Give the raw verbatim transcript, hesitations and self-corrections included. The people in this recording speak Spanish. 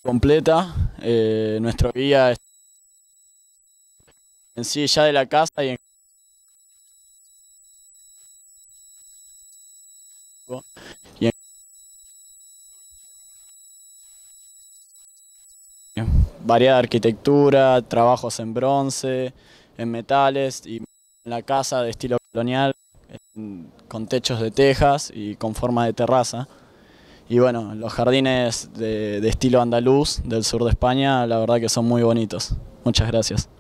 completa. Eh, nuestro guía es en sí ya de la casa y en, y en variada arquitectura, trabajos en bronce, en metales y en la casa de estilo colonial, en- con techos de tejas y con forma de terraza. Y bueno, los jardines de, de estilo andaluz del sur de España, la verdad que son muy bonitos. Muchas gracias.